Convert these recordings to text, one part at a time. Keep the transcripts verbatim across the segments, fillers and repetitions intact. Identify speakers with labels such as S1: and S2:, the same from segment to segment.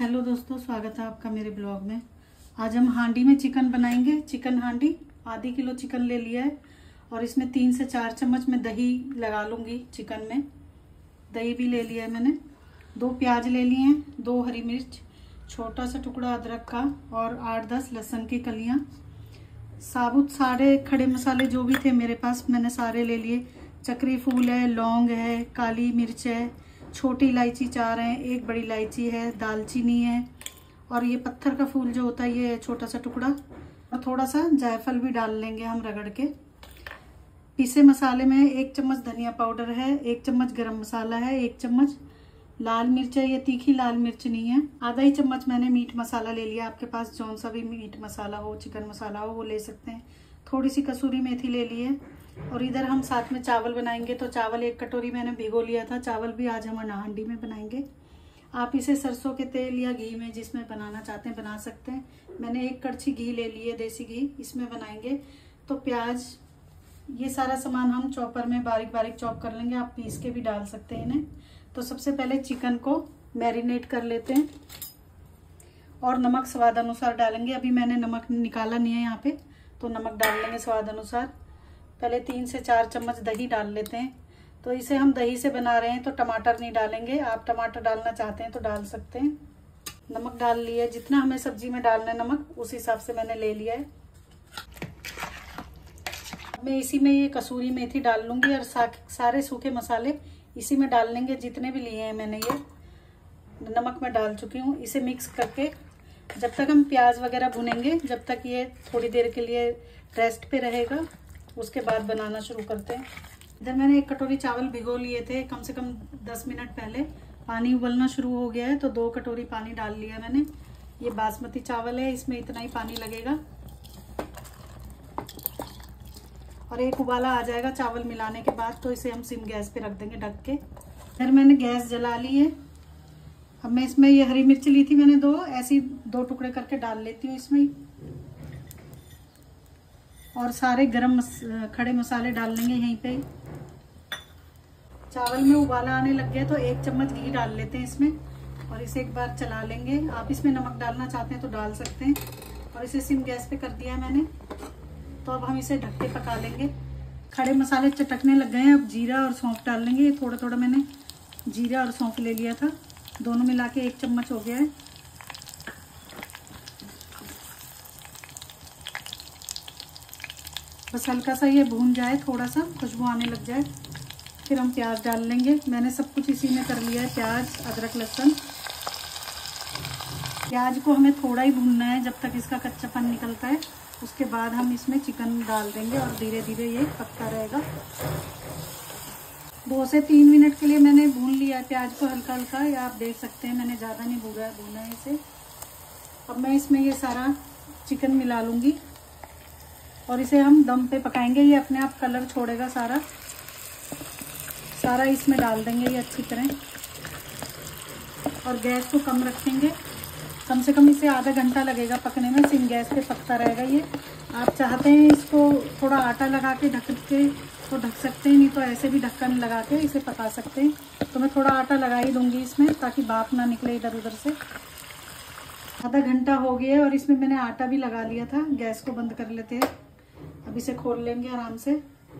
S1: Hello दोस्तों, स्वागत है आपका मेरे ब्लॉग में। आज हम हांडी में चिकन बनाएंगे। चिकन हांडी, आधी किलो चिकन ले लिया है और इसमें तीन से चार चम्मच मैं दही लगा लूँगी। चिकन में दही भी ले लिया है मैंने। दो प्याज ले लिए हैं, दो हरी मिर्च, छोटा सा टुकड़ा अदरक का और आठ दस लहसुन की कलियाँ। साबुत सारे खड़े मसाले जो भी थे मेरे पास मैंने सारे ले लिए। चक्री फूल है, लौंग है, काली मिर्च है, छोटी इलायची चार है, एक बड़ी इलायची है, दालचीनी है और ये पत्थर का फूल जो होता है ये छोटा सा टुकड़ा, और थोड़ा सा जायफल भी डाल लेंगे हम रगड़ के। पीसे मसाले में एक चम्मच धनिया पाउडर है, एक चम्मच गरम मसाला है, एक चम्मच लाल मिर्च है, ये तीखी लाल मिर्च नहीं है। आधा ही चम्मच मैंने मीट मसाला ले लिया। आपके पास जौन सा भी मीट मसाला हो, चिकन मसाला हो, वो ले सकते हैं। थोड़ी सी कसूरी मेथी ले ली है। और इधर हम साथ में चावल बनाएंगे, तो चावल एक कटोरी मैंने भिगो लिया था। चावल भी आज हम हांडी में बनाएंगे। आप इसे सरसों के तेल या घी में जिसमें बनाना चाहते हैं बना सकते हैं। मैंने एक कड़छी घी ले ली है, देसी घी, इसमें बनाएंगे। तो प्याज, ये सारा सामान हम चॉपर में बारीक बारीक चॉप कर लेंगे। आप पीस के भी डाल सकते हैं इन्हें। तो सबसे पहले चिकन को मैरिनेट कर लेते हैं और नमक स्वाद अनुसार डालेंगे। अभी मैंने नमक निकाला नहीं है यहाँ पे, तो नमक डाल लेंगे स्वाद अनुसार। पहले तीन से चार चम्मच दही डाल लेते हैं। तो इसे हम दही से बना रहे हैं तो टमाटर नहीं डालेंगे। आप टमाटर डालना चाहते हैं तो डाल सकते हैं। नमक डाल लिया, जितना हमें सब्जी में डालना है नमक उस हिसाब से मैंने ले लिया है। मैं इसी में ये कसूरी मेथी डाल लूंगी और सा, सारे सूखे मसाले इसी में डाल लेंगे। जितने भी लिए हैं मैंने ये नमक में डाल चुकी हूँ। इसे मिक्स करके जब तक हम प्याज वगैरह भुनेंगे, जब तक ये थोड़ी देर के लिए रेस्ट पे रहेगा, उसके बाद बनाना शुरू करते हैं। इधर मैंने एक कटोरी चावल भिगो लिए थे कम से कम दस मिनट पहले। पानी उबलना शुरू हो गया है तो दो कटोरी पानी डाल लिया मैंने। ये बासमती चावल है, इसमें इतना ही पानी लगेगा और एक उबाला आ जाएगा चावल मिलाने के बाद, तो इसे हम सिम गैस पे रख देंगे ढक के। इधर मैंने गैस जला ली है। अब मैं इसमें ये हरी मिर्च ली थी मैंने दो, ऐसी दो टुकड़े करके डाल लेती हूँ इसमें। और सारे गरम मस, खड़े मसाले डाल लेंगे यहीं पे। चावल में उबाला आने लग गया तो एक चम्मच घी डाल लेते हैं इसमें और इसे एक बार चला लेंगे। आप इसमें नमक डालना चाहते हैं तो डाल सकते हैं। और इसे सिम गैस पे कर दिया है मैंने। तो अब हम इसे ढक के पका लेंगे। खड़े मसाले चटकने लग गए हैं। अब जीरा और सौंफ डाल लेंगे। थोड़ा थोड़ा मैंने जीरा और सौंफ ले लिया था, दोनों मिला के एक चम्मच हो गया है। बस हल्का सा ये भून जाए, थोड़ा सा खुशबू आने लग जाए, फिर हम प्याज डाल लेंगे। मैंने सब कुछ इसी में कर लिया है, प्याज, अदरक, लहसुन। प्याज को हमें थोड़ा ही भूनना है जब तक इसका कच्चापन निकलता है। उसके बाद हम इसमें चिकन डाल देंगे और धीरे धीरे ये पकता रहेगा। दो से तीन मिनट के लिए मैंने भून लिया है प्याज को हल्का हल्का। या आप देख सकते हैं मैंने ज़्यादा नहीं भूना भूना है इसे। अब मैं इसमें ये सारा चिकन मिला लूँगी और इसे हम दम पे पकाएंगे। ये अपने आप कलर छोड़ेगा सारा सारा इसमें डाल देंगे ये अच्छी तरह। और गैस को कम रखेंगे, कम से कम इसे आधा घंटा लगेगा पकने में। सिम गैस पे पकता रहेगा ये। आप चाहते हैं इसको थोड़ा आटा लगा के ढक के तो ढक सकते हैं, नहीं तो ऐसे भी ढक्कन लगा के इसे पका सकते हैं। तो मैं थोड़ा आटा लगा ही दूंगी इसमें ताकि भाप ना निकले इधर उधर से। आधा घंटा हो गया और इसमें मैंने आटा भी लगा लिया था। गैस को बंद कर लेते हैं। अब इसे खोल लेंगे आराम से।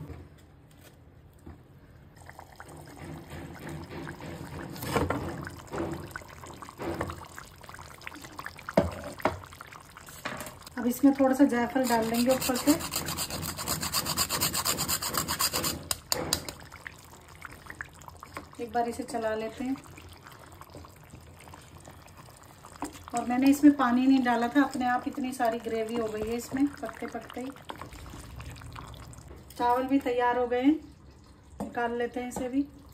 S1: अब इसमें थोड़ा सा जायफल डाल देंगे ऊपर से। एक बार इसे चला लेते हैं। और मैंने इसमें पानी नहीं डाला था, अपने आप इतनी सारी ग्रेवी हो गई है इसमें पकते पकते ही। चावल भी तैयार हो गए हैं, निकाल लेते हैं इसे भी।